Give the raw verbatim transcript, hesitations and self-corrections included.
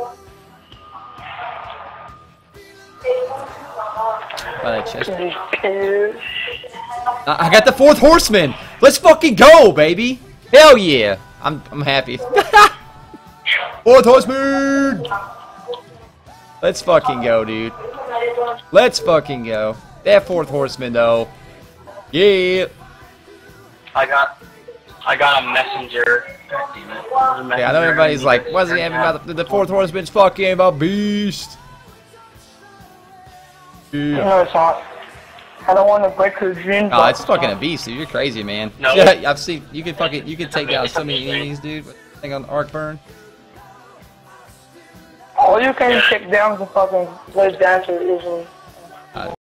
By that chest. I got the fourth horseman. Let's fucking go, baby. Hell yeah. I'm I'm happy. Fourth horseman. Let's fucking go, dude. Let's fucking go. That fourth horseman though. Yeah. I got I got a messenger. God damn it. A messenger. Yeah, I know everybody's like, what's he having about the, the fourth horseman's fucking a beast. Yeah. No, it's not. I don't want to break her dreams. Oh, it's fucking a beast, dude. You're crazy, man. No. Yeah, I've seen. You can fucking. You can take down so many enemies, dude. With the thing on the arc burn. All you can take down the fucking blade dancer usually.